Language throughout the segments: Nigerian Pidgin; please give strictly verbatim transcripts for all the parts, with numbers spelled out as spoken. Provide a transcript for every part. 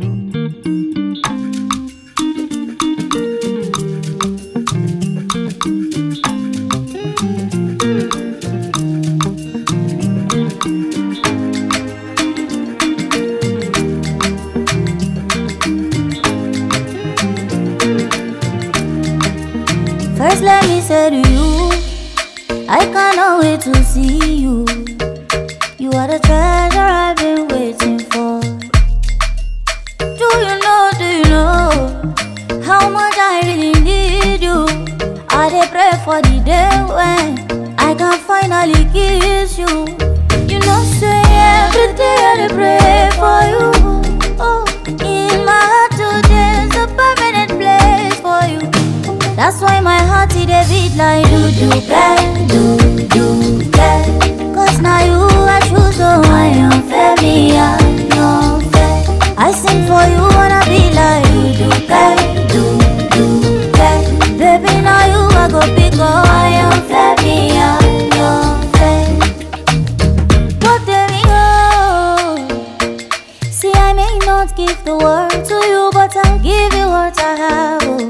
First let me say to you, I cannot wait to see you. You are the treasure I've been waiting for. Do you know, do you know how much I really need you? I dey pray for the day when I can finally kiss you. You know say every day I dey pray for you. Oh, in my heart today's a permanent place for you. That's why my heart it a beat like do do bang, do do bang. Cause now you I choose, so I am fair, me I am fair. I sing for you wanna be like do do bang, do do bang. Baby now you I go pick up, I am fair, me I am fair. But there we go. See I may not give the world to you, but I'll give you what I have. Oh.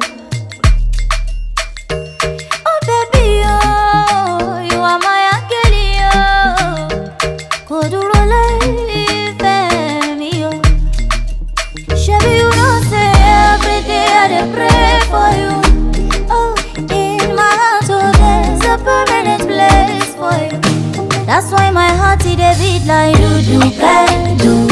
That's why my heart it a beat like do do bang, do